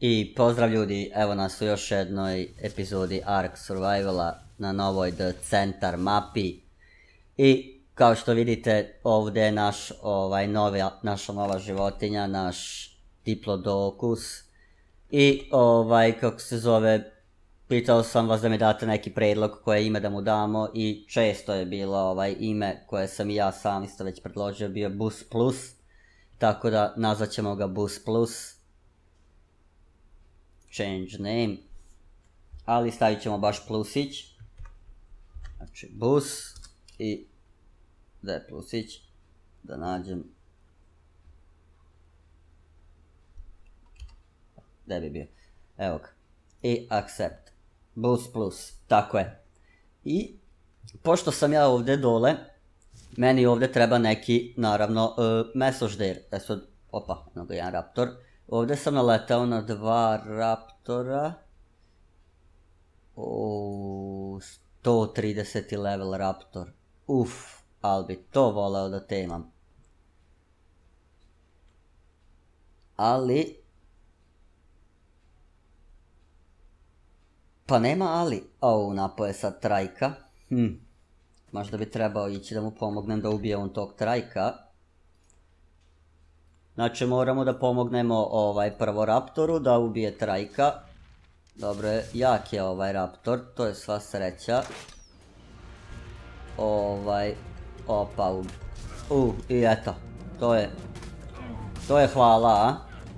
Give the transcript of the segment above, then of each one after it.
I pozdrav ljudi, evo nas u još jednoj epizodi Ark Survivala na novoj The Centar mapi. I kao što vidite ovdje je naša nova životinja, naš Diplodocus. I kako se zove, pitao sam vas da mi date neki prijedlog koje ime da mu damo i često je bilo ime koje sam i ja sam isto već predložio bio Bus Plus. Tako da nazvat ćemo ga Bus Plus. Change name. Ali stavit ćemo baš plusić. Znači bus i da je plusić. Da nađem. Gdje bi bio? Evo ga. I accept. Bus plus. Tako je. I pošto sam ja ovdje dole, meni ovdje treba neki, naravno, mesožder. Opa, mnogo jedan raptor. Ovdje sam naletao na 2 raptora. 130 level raptor. Ali bi to voleo da temam. Ali... Pa nema ali. Napoje sad trajka. Možda bi trebao ići da mu pomognem da ubije on tog trajka. Znači moramo da pomognemo prvo raptoru da ubije trajka. Dobro je, jak je raptor, to je sva sreća. Opa, i eto, to je hvala, a?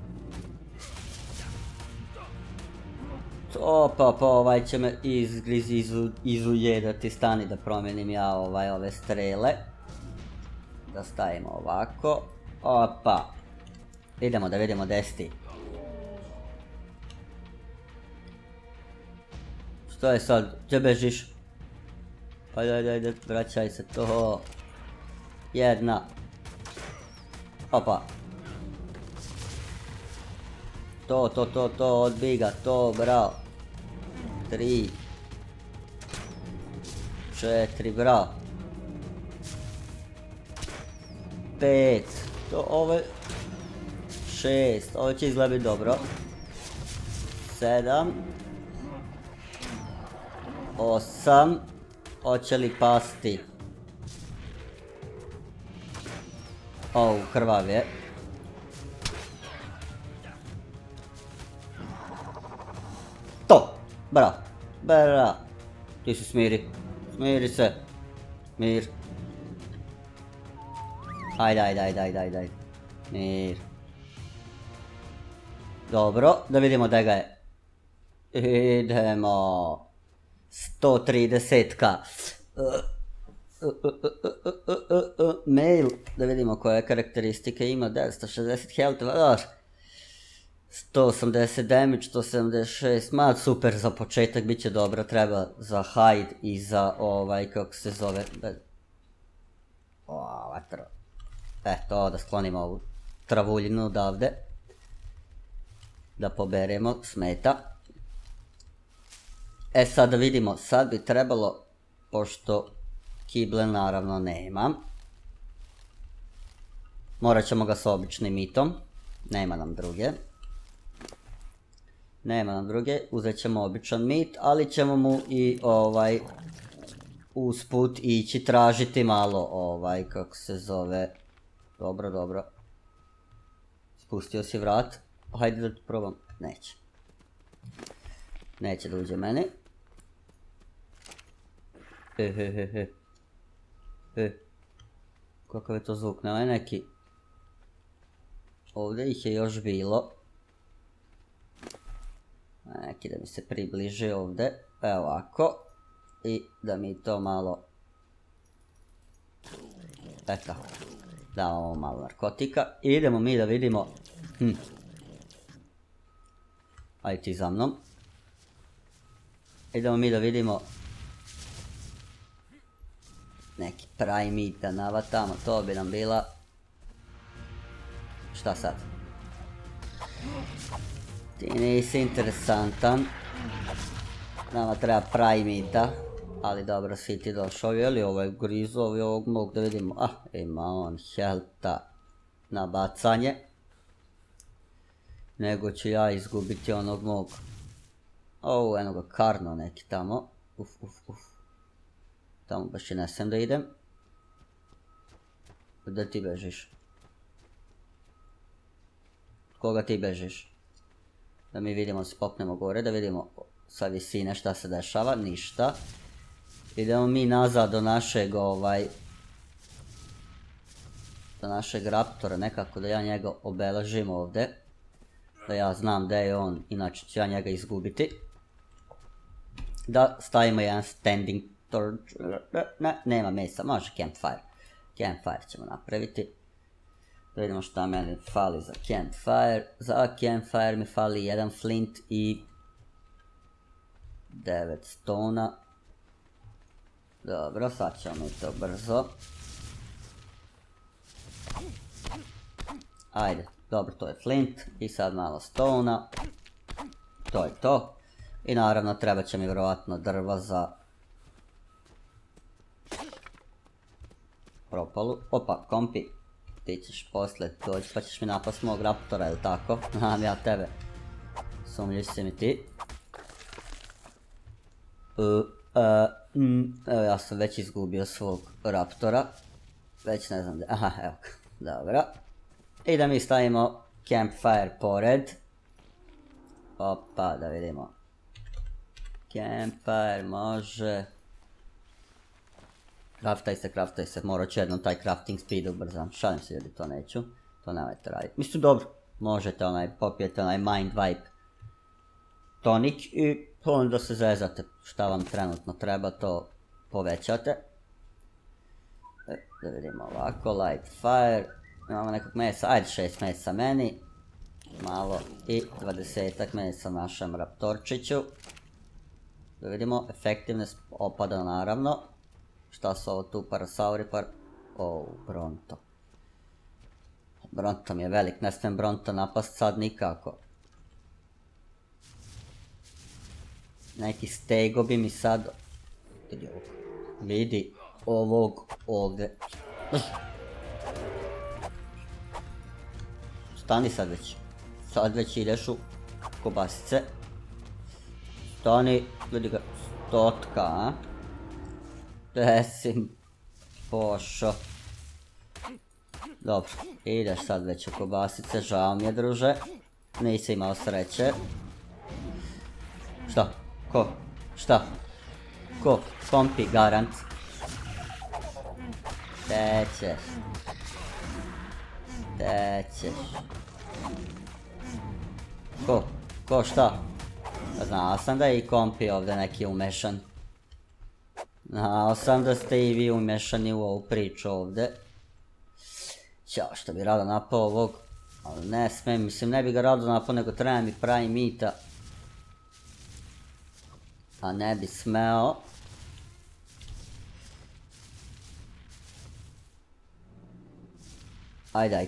Opa, će me izujedati, stani da promijenim ja ove strele. Da stavimo ovako, opa. Idemo da vidimo gdje si ti. Što je sad? Gdje bežiš? Ajde, vraćaj se to. Jedna. Opa. To, odbij ga, to, bravo. 3. 4, bravo. 5. To ove... 6, ovo će izgledati dobro. 7. 8. Hoće li pasti? Krvav je. To! Bravo! Ti se smiri. Smiri se. Mir. Ajde. Mir. Dobro, da vidimo da ga je. Idemo. 130k. Mail. Da vidimo koje karakteristike ima. 960 health. 180 damage, 176. Ma super za početak, bit će dobro. Treba za hide i za kako se zove. Vatro. Eto, da sklonimo ovu travuljinu odavde. Da poberemo, smeta. Sad da vidimo, sad bi trebalo, pošto kible naravno nemam, morat ćemo ga s običnim mitom, nema nam druge, uzet ćemo običan mit, ali ćemo mu i usput ići tražiti malo kako se zove, dobro, spustio si vrat. Hajde da probam, neće da uđe meni. Kakav je to zvuk, nema neki. Ovdje ih je još bilo. Neki da mi se približi ovdje, evo ovako. I da mi to malo... Eto, damo malo narkotika. I idemo mi da vidimo... Ajde ti za mnom. Idemo mi da vidimo neki pravi mit da navatamo, to bi nam bila... Šta sad? Ti nisi interesantan. Nama treba pravi mita. Ali dobro, si ti došao, jeli ovaj grizovi ovog mog da vidimo. Ima on helta na bacanje. nego ću ja izgubiti onog mog. Eno ga Karno neki tamo. Uf. Tamo baš i ne smijem da idem. Gdje ti bežiš? Koga ti bežiš? Da mi vidimo, se popnemo gore, da vidimo sa visine šta se dešava, ništa. Idemo mi nazad do našeg do našeg raptora, nekako da ja njega obeležim ovdje. Da ja znam gdje je on, inače ću ja njega izgubiti. Da stavimo jedan standing torch, nema mesa, može campfire. Campfire ćemo napraviti. Da vidimo šta meni fali za campfire. Za campfire mi fali jedan flint i 9 stona. Dobro, sad ćemo mi to brzo. Ajde, dobro, to je flint i sad malo stona. To je to. I naravno treba će mi vjerojatno drva za propalu. Opa, kompi, ti ćeš poslije doći pa ćeš mi napast mog raptora, ili tako? Znam ja tebe. Sumljiš si mi ti. Evo ja sam već izgubio svog raptora. Već ne znam gdje, aha evo, dobro. I da mi stavimo campfire pored. Opa, da vidimo. Campfire može. Craftaj se, morat ću jednom taj crafting speed ubrzam. Šalim se ljudi, to neću. To nemojte raditi. Mislim dobro, možete popijete onaj mind wipe tonik i onda se zezate šta vam trenutno treba, to povećate. Da vidimo ovako, light fire. Imamo nekog mesa, ajde 6 mesa meni. Malo i 20 mesa našem raptorčiću. Da vidimo, effectiveness opada naravno. Šta su ovo tu, parasauri, Bronto. Bronto mi je velik, ne smijem Bronto napast sad nikako. Neki stego bi mi sad... Vidi ovog ovdje. Stani sad već. Sad već ideš u kobasice. Stani, vidi ga, stotka, a? Desim, pošo. Dobro, ideš sad već u kobasice, žao mi je druže. Nisi imao sreće. Šta? Ko? Šta? Ko? Kompi, garant. Tećeš. Ko? Ko šta? Znao sam da je i kompi ovdje neki umešan. Znao sam da ste i vi umešani u ovu priču ovdje. Ćao, što bi rado napao ovog. Ali ne smijem, mislim ne bi ga rado napao, nego treba mi pravi mita. A ne bi smeo. Ajde.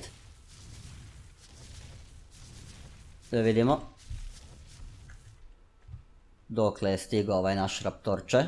Da vidimo. Dokle je stigao ovaj naš raptorče.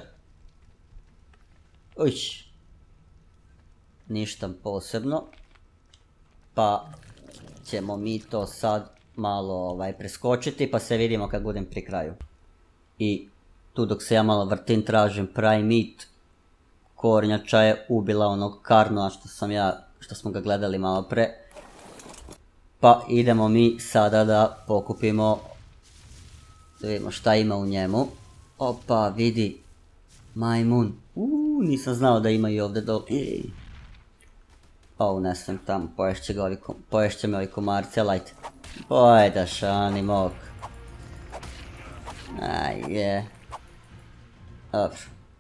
Uć. Ništa posebno. Pa ćemo mi to sad malo preskočiti pa se vidimo kad budem pri kraju. I tu dok se ja malo vrtim tražim pravi meat. Kornjača je ubila onog Karnoa što smo ga gledali malo pre. Pa idemo mi sada da pokupimo, da vidimo šta ima u njemu. Opa, vidi, majmun. Nisam znao da ima i ovdje dole. Ne smijem tamo, poješće me ovi komarci, lajte. Pojda šani mok. Ajde. Dobro.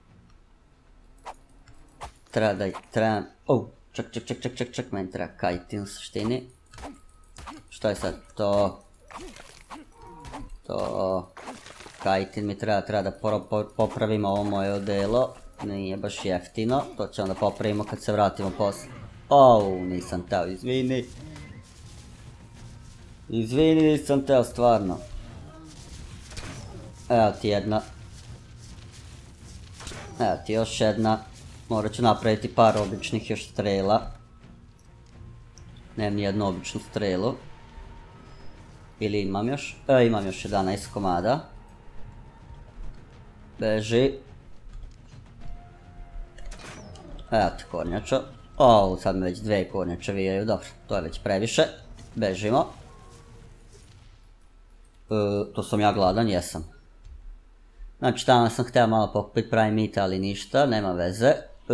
Treba, čak, meni treba kajtin u suštini. Što je sad to? Kajtin mi treba da popravimo ovo moje odelo. Nije baš jeftino, to ćemo da popravimo kad se vratimo poslije. Nisam teo, izvini. Nisam teo, stvarno. Evo ti jedna. Evo ti još jedna. Morat ću napraviti par običnih još strela. Nemam nijednu običnu strelu. Ili imam još? Imam još 11 komada. Beži. Evo ti kornjača. Sad mi već 2 kornjače vijaju, dobro, to je već previše. Bežimo. To sam ja gladan, jesam. Znači tamo sam htio malo pokupiti prime meat, ali ništa, nema veze.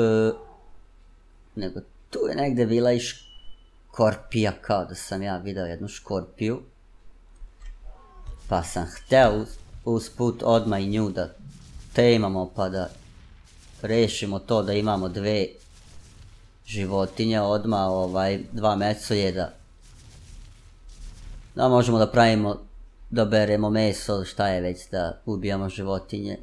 Nego tu je negdje bila i škorpija, kao da sam ja vidio jednu škorpiju. Pa sam htio usput odmah i nju da temamo pa da rešimo to da imamo 2 životinje odmah, 2 mesojeda. Da možemo da pravimo, da beremo meso, šta je već, da ubijamo životinje.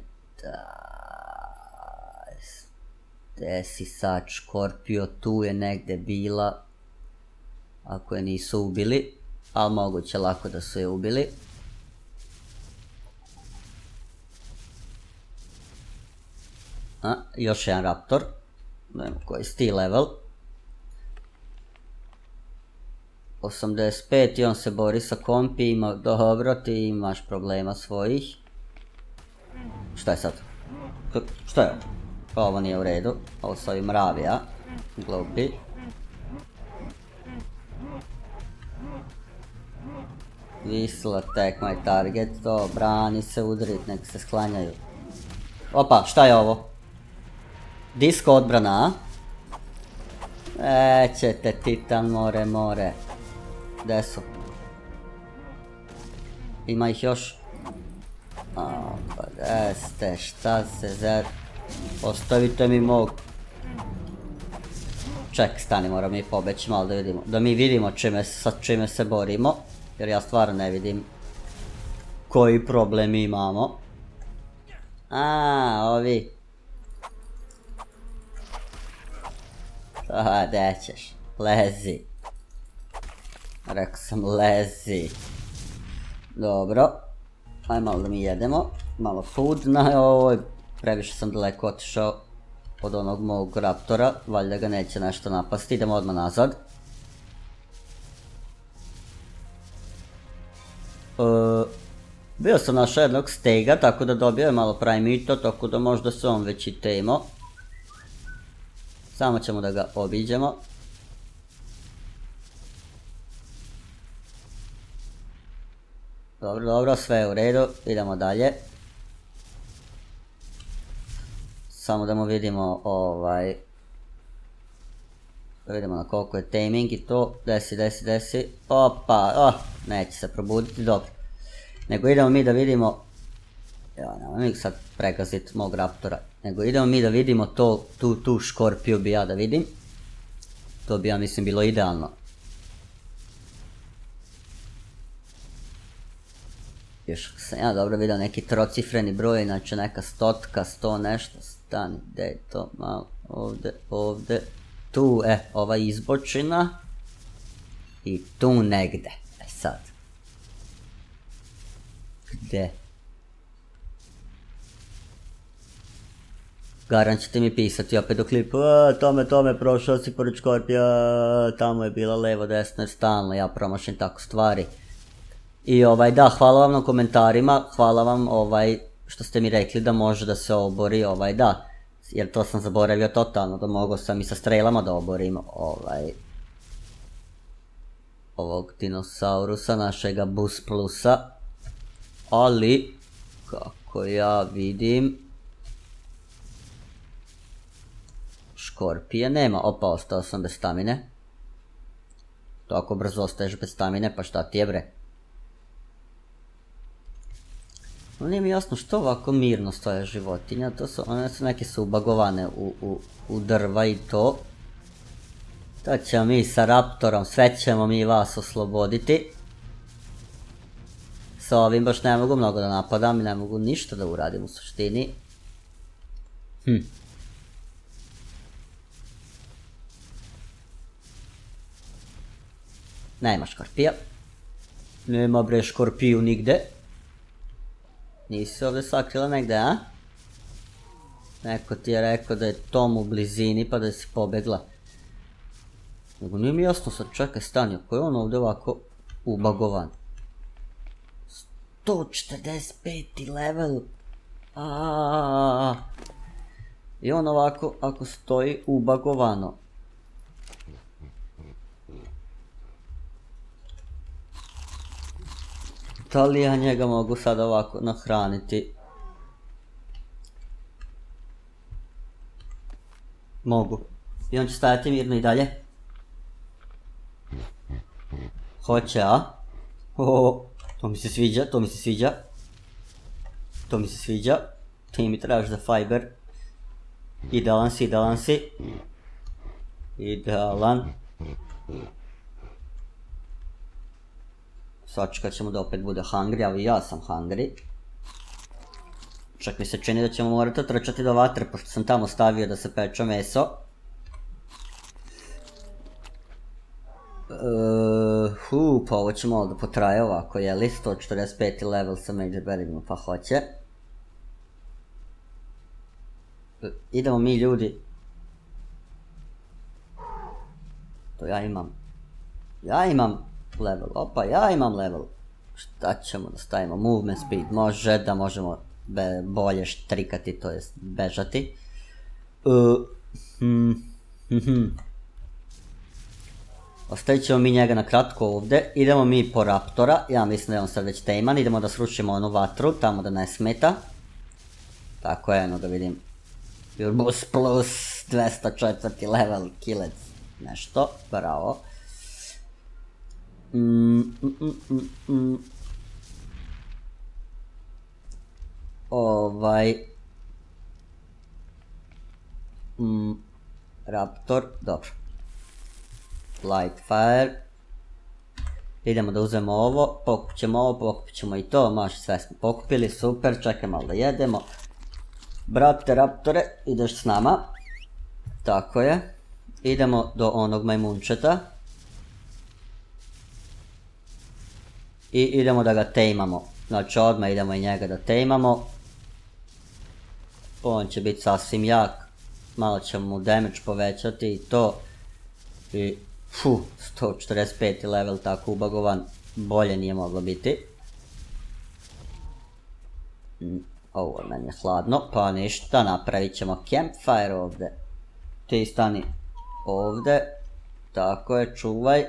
Gdje si sad škorpio, tu je negdje bila. Ako je nisu ubili, ali moguće lako da su je ubili. Još jedan raptor. Nemo koji je ti level. 85 i on se bori sa kompijima. Dobro, ti imaš problema svojih. Šta je sad? Šta je ovo? Ovo nije u redu. Ovo su ovi mravija. Glupi. Whistle attack my target. To, brani se, udrit, nek se sklanjaju. Opa, šta je ovo? Disko odbrana, a? Ćete titan more. Gde su? Ima ih još? Pa gde ste, šta se zar... Ostavite mi mog... Ček, stani, moram mi pobeći malo da vidimo. Da mi vidimo sa čime se borimo. Jer ja stvarno ne vidim koji problem imamo. Ovi. Gdje ćeš? Lezi. Rekao sam lezi. Dobro. Ajde malo da mi jedemo. Malo food na ovoj. Previše sam daleko otišao od onog mog raptora. Valjda ga neće nešto napasti. Idemo odmah nazad. Bio sam našao jednog stega, tako da dobio je malo prime meata, tako da možda se on već i temo. Samo ćemo da ga obiđemo. Dobro, sve je u redu, idemo dalje. Samo da mu vidimo da vidimo na koliko je taming i to. Desi. Opa, neće se probuditi, dobro. Nego idemo mi da vidimo... Evo, nemoj mi sad pregazit mog raptora. Nego idemo mi da vidimo tu škorpiju bi ja da vidim. To bi ja mislim bilo idealno. Još sam ja dobro vidio neki trocifreni broj, znači neka stotka, 100 nešto. Stani, gdje je to malo, ovdje. Tu, ova izbočina. I tu negde, sad. Gdje? Garan ćete mi pisati opet u klipu, tome, prošao si pored škorpija, tamo je bila levo, desno, stalno, ja promašim tako stvari. I da, hvala vam na komentarima, hvala vam što ste mi rekli da može da se obori, da, jer to sam zaboravio totalno, da mogu sam i sa strelama da oborim ovog dinosaurusa, našega Bus Plusa, ali, kako ja vidim, škorpije nema. Opa, ostao sam bez stamine. Tako brzo ostaješ bez stamine, pa šta ti je bre? No nije mi jasno što ovako mirno stoje životinja, one su neke su ubagovane u drva i to. To ćemo mi sa raptorom, sve ćemo mi vas osloboditi. Sa ovim baš ne mogu mnogo da napadam i ne mogu ništa da uradim u suštini. Nema škorpija. Nema bre škorpiju nigde. Nisi se ovdje sakrila negde, a? Neko ti je rekao da je Tom u blizini pa da si pobegla. Nego nije mi jasno sad, čekaj, stani, ako je on ovdje ovako ubagovan. 145. level. I on ovako, ako stoji ubagovano. Da li ja njega mogu sad ovako nahraniti? Mogu. I on će stajati mirno i dalje. Hoće, a? To mi se sviđa, to mi se sviđa. To mi se sviđa. Ti mi trebaš za fiber. Idealan si, idealan si. Idealan. Sačekat ćemo da opet bude hungry, ali ja sam hungry. Čak mi se čini da ćemo morati otrčati do vatre, pošto sam tamo stavio da se peče meso. Pa ovo će malo da potraje ovako, jeli? 145. level sa Major Berryima, pa hoće. Idemo mi, ljudi. To ja imam. Ja imam level, opa, ja imam level. Šta ćemo da stavimo? Movement speed, može da možemo bolje štrikati, to jest bežati. Ostavit ćemo mi njega na kratko ovdje. Idemo mi po Raptora, ja mislim da je on sad već taman. Idemo da srušimo onu vatru, tamo da ne smeta. Tako je, da vidim. Urbus plus 204. level, killec, nešto, bravo. Raptor, dobro. Lightfire. Idemo da uzmemo ovo, pokupit ćemo ovo, pokupit ćemo i to, maš, sve smo pokupili, super, čekaj malo da jedemo. Brate Raptore, ideš s nama. Tako je. Idemo do onog majmunčeta. I idemo da ga tameamo. Znači odmah idemo i njega da tameamo. On će biti sasvim jak. Malo ćemo mu damage povećati i to. I 145. level tako ubagovan. Bolje nije moglo biti. Ovo meni je hladno, pa ništa, napravit ćemo campfire ovdje. Ti stani ovdje. Tako je, čuvaj.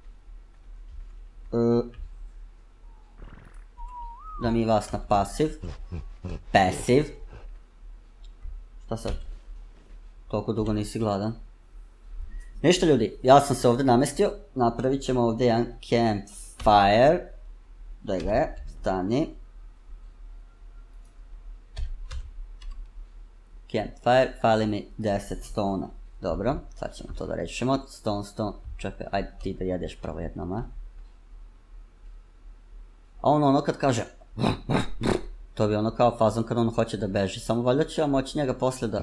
Da mi vas na pasiv. Passive. Šta sad? Toliko dugo nisi gladan. Ništa ljudi, ja sam se ovdje namestio. Napravit ćemo ovdje jedan campfire. Da ga je, stani. Campfire, fali mi 10 stona. Dobro, sad ćemo to da rešimo. Stone, čekaj, ajde ti da jedeš prvo jednom, a? A ono kad kaže... To bi ono kao fazon kad on hoće da beži, samo valjda će ja moći njega posle da...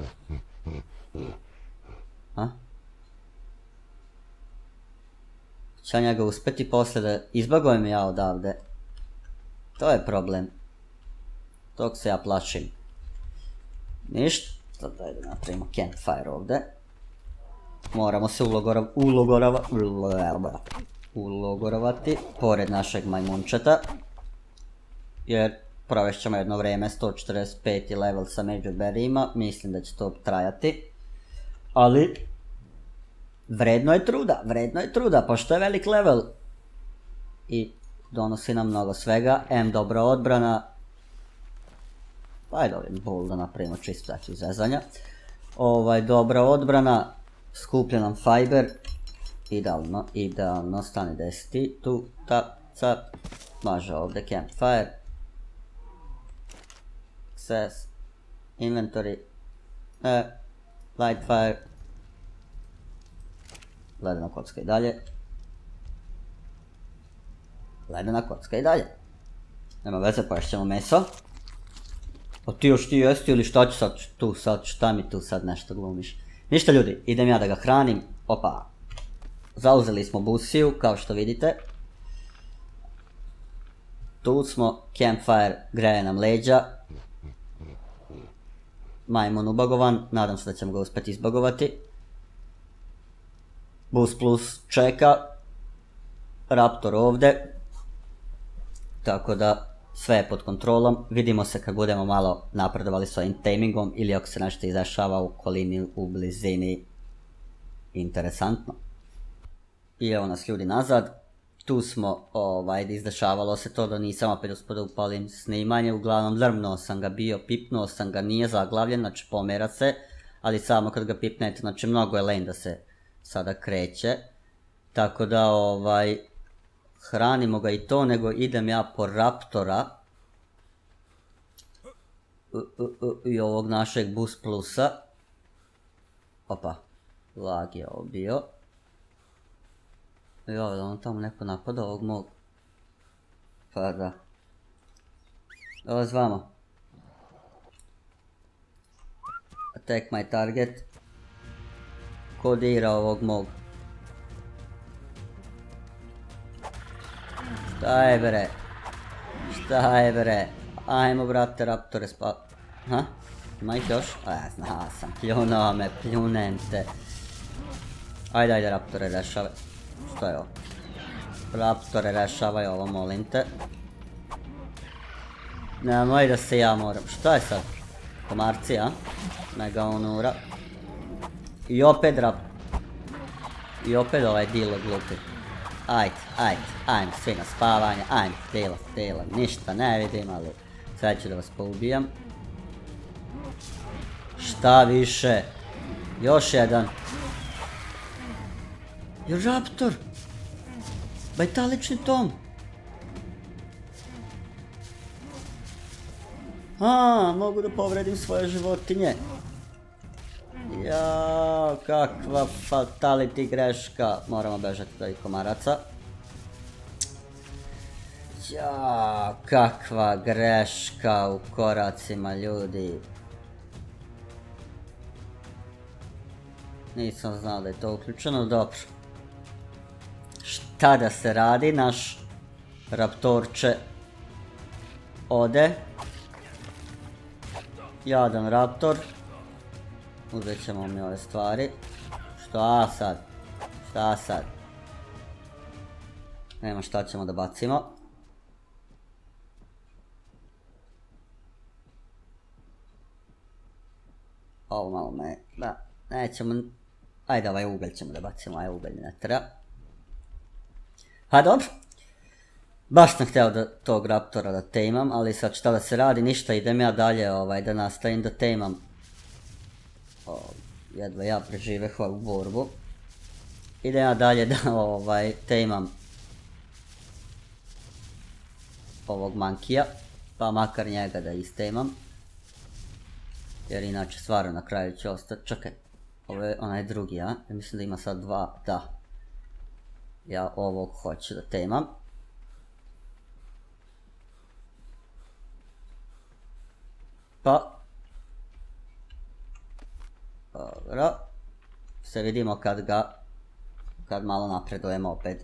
Će ja njega uspeti posle da izbagujem ja odavde. To je problem. Tog se ja plašim. Ništa, daj da napravimo campfire ovdje. Moramo se ulogorovati pored našeg majmunčeta. Jer provešćemo jedno vrijeme 145. level sa Major Berryima, mislim da će to trajati. Ali vredno je truda, pošto je velik level. I donosi nam mnogo svega, dobra odbrana. Ajde ovdje bol da napravimo čisto znači zezanja. Dobra odbrana, skuplja nam fiber. Idealno, stani desiti, tu, ta, može ovdje campfire. Access, inventory, lightfire. Ledena kocka i dalje. Nema veze, poješćemo meso. Pa ti još ti jesti ili šta ću sad, šta mi tu sad nešto glumiš? Ništa ljudi, idem ja da ga hranim. Opa. Zauzeli smo busiju, kao što vidite. Tu smo, campfire greje nam leđa. Majmun ubagovan, nadam se da ćemo ga uspjeti izbagovati. Boost plus čeka. Raptor ovdje. Tako da sve je pod kontrolom. Vidimo se kad budemo malo napredovali s ovim tamingom ili ako se nešto izdešava u okolini, u blizini. Interesantno. I evo nas ljudi nazad. Tu smo, izdešavalo se to da nisam opet uspio upalim snimanje, uglavnom drmnuo sam ga bio, pipnuo sam ga, nije zaglavljen, znači pomera se, ali samo kad ga pipnete, znači mnogo je lane da se sada kreće, tako da hranimo ga i to, nego idem ja po Raptora i ovog našeg Boost Plusa. Opa, lag je ovo bio. I ovdje on tamo neko napada ovog mog. Pa da. Ovo s vama. Attack my target. Kodira ovog mog. Šta je bre? Šta je bre? Ajmo brate Raptore Ha? Ima ih još? Zna sam, pljunuo me, pljunem te. Ajde Raptore rešavaj. Što je ovo? Raptore rešavaj ovo, molim te. Nemoj da se ja moram. Šta je sad? Komarci, a? Mega onura. I opet I opet ovaj dilo glupi. Ajde, svi na spavanje, ajde, delo, ništa ne vidim, ali sad ću da vas poubijam. Šta više? Još jedan. Je Raptor! Bajtalični tom! Mogu da povredim svoje životinje. Jao, kakva fatality greška. Moramo bežati do ovih komaraca. Jao, kakva greška u koracima, ljudi. Nisam znao da je to uključeno, dobro. Šta da se radi, naš Raptorče ode. Jadan Raptor. Uzet ćemo mi ove stvari. Šta sad? Nema šta ćemo da bacimo. Ovo malo me, da, nećemo, ajde ovaj ugalj ćemo da bacimo, ovaj ugalj ne treba. Dobro. Baš sam htio da tog Raptora da tamam, ali sad šta da se radi, ništa, idem ja dalje da nastavim da tamam. Jedva ja preživeh ovu borbu. Idem ja dalje da tamam ovog mankija, pa makar njega da istamam. Jer inače stvarno na kraju će ostati, čekaj, ovo je onaj drugi, a? Ja mislim da ima sad dva, da. Ja ovog hoću da tamam. Pa. Dobro. Se vidimo kad malo napredujemo opet.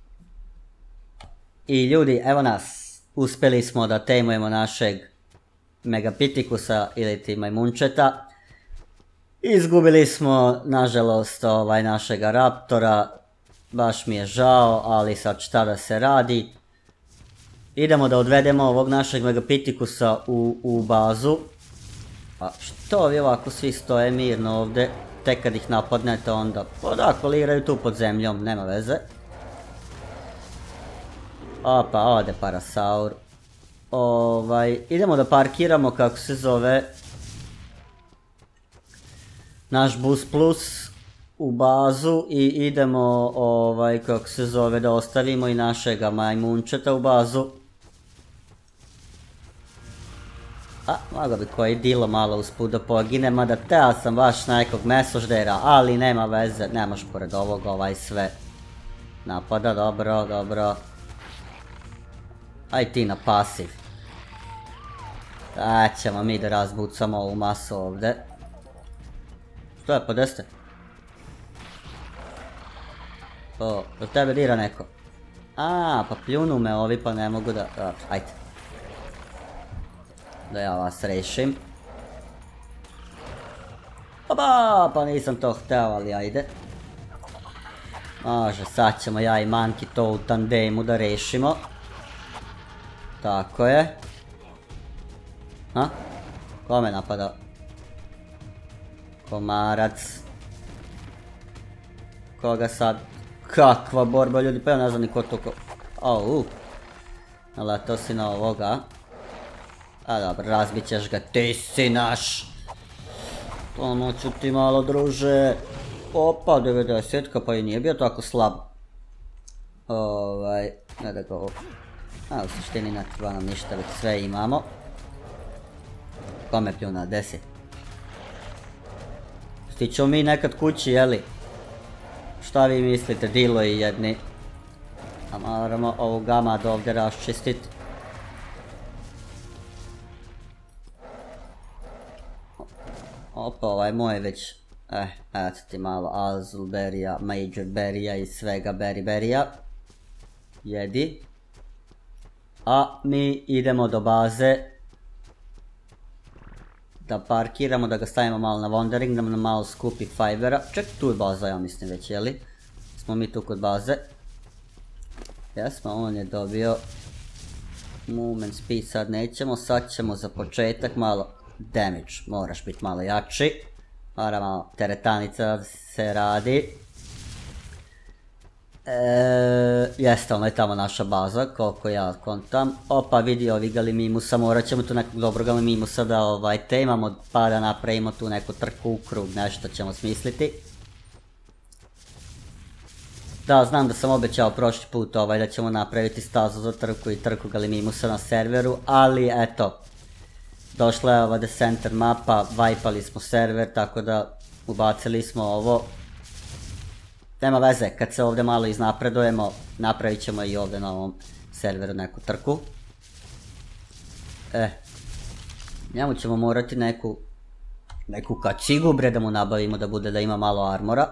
I ljudi, evo nas. Uspjeli smo da tamujemo našeg Megapithekusa ili ti majmunčeta. Izgubili smo, nažalost, našega Raptora. Baš mi je žao, ali sad šta da se radi. Idemo da odvedemo ovog našeg Megapithekusa u bazu. A što vi ovako svi stoje mirno ovdje, tek kad ih napadnete onda, da, koliraju tu pod zemljom, nema veze. Opa, ode Parasaur. Idemo da parkiramo, kako se zove, naš Boost Plus u bazu i idemo, kako se zove, da ostavimo i našega majmunčeta u bazu. Mogo bi koji dilo malo usput da pogine, mada teo sam baš nekog mesoždera, ali nema veze, nemaš pored ovog sve napada, dobro. Aj ti na pasiv. Da ćemo mi da razbucamo ovu masu ovdje. Što je, podeste? Do tebe dira neko. Pa pljunu me ovi pa ne mogu da, ajde. Da ja vas rešim. Pa nisam to hteo, ali ajde. Može, sad ćemo ja i Monkey to u tandemu da rešimo. Tako je. Ha? Ko me napada? Komarac. Koga sad? Kakva borba ljudi, pa ja ne znam ni ko to ko... Naletao si na ovoga. A dobro, razbit ćeš ga, ti si naš. Ono ću ti malo druže. Opa, 90-ka, pa i nije bio tako slab. Ne da ga ovo... A, u suštini ne treba nam ništa, već sve imamo. Kome pljuna, 10. Stićemo mi nekad kući, jeli? Šta vi mislite, dilo i jedni? A moramo ovu gamad ovdje raščistiti. Opa, ovaj moj već... eto ti malo Azulberija, Majorberija i svega Berija. Jedi. A mi idemo do baze. Da parkiramo, da ga stavimo malo na wandering, da nam malo skupi fibera. Ček, tu je baza, ja mislim već, jeli? Smo mi tu kod baze. Jesmo, on je dobio movement speed, sad nećemo, sad ćemo za početak malo damage, moraš biti malo jači. Mora malo teretanica se radi. Jeste, ono je tamo naša baza, koliko ja kontam. Opa, vidi ovi Galimimusa, morat ćemo tu nekog dobrog Galimimusa da temamo, pa da napravimo tu neku trku u krug, nešto ćemo smisliti. Da, znam da sam obećao prošli put da ćemo napraviti stazu za trku i trku Galimimusa na serveru, ali eto, došla je ova The Center mapa, vajpali smo server, tako da ubacili smo ovo. Nema veze, kad se ovdje malo iznapredujemo, napravit ćemo i ovdje na ovom serveru neku trku. Njemu ćemo morati neku kacigu bre da mu nabavimo da bude da ima malo armora.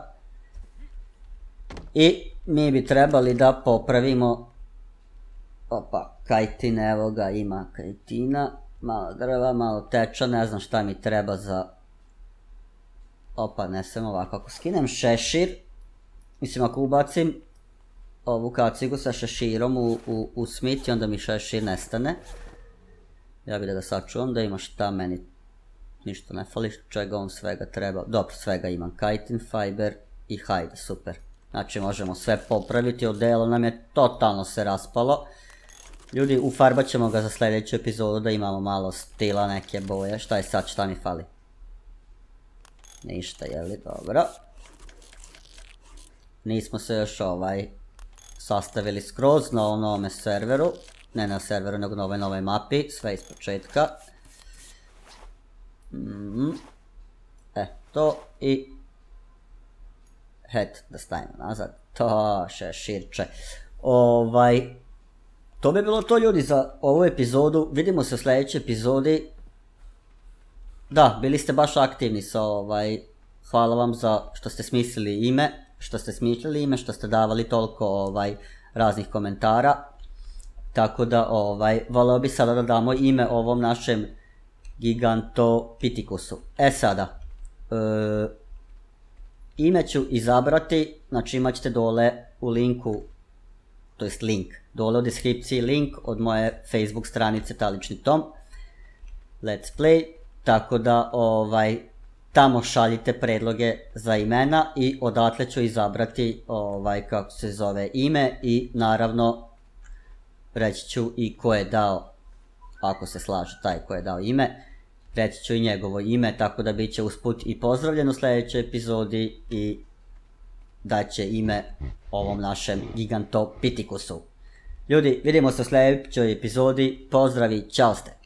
I mi bi trebali da popravimo, opa, kajtin, evo ga, ima kajtina, malo drva, malo teča, ne znam šta mi treba za, opa, ne sam ovako, ako skinem šešir, mislim ako ubacim ovu kacigu sa šeširom u smith i onda mi šešir nestane. Ja bih da ga sačuvam, da ima šta meni, ništa ne fali, čega on svega treba, dobro, svega imam, kajtin, fiber i hide, super. Znači možemo sve popraviti, odelo nam je totalno se raspalo. Ljudi, ufarbat ćemo ga za sljedeću epizodu da imamo malo stila, neke boje. Šta je sad, šta mi fali? Ništa, jeli, dobro. Nismo se još sastavili skroz na ovom novome serveru. Ne na serveru, nego na novoj mapi, sve iz početka. To i... head da stavimo nazad, to šeširče. To bi bilo to ljudi za ovu epizodu, vidimo se u sljedećoj epizodi. Da, bili ste baš aktivni sa hvala vam za što ste smislili ime, što ste davali toliko raznih komentara. Tako da voleo bi sada da damo ime ovom našem Gigantopithekusu. Sada, ime ću izabrati, znači imat ćete dole u linku, to jest link, dole u deskripciji link od moje Facebook stranice Talični Tom, Let's Play, tako da tamo šaljite predloge za imena i odatle ću izabrati kako se zove ime i naravno reći ću i ko je dao, ako se slaže taj ko je dao ime. Reći ću i njegovo ime, tako da bit će usput i pozdravljen u sljedećoj epizodi i daće ime ovom našem Gigantopithekusu. Ljudi, vidimo se u sljedećoj epizodi, pozdravi, čao ste!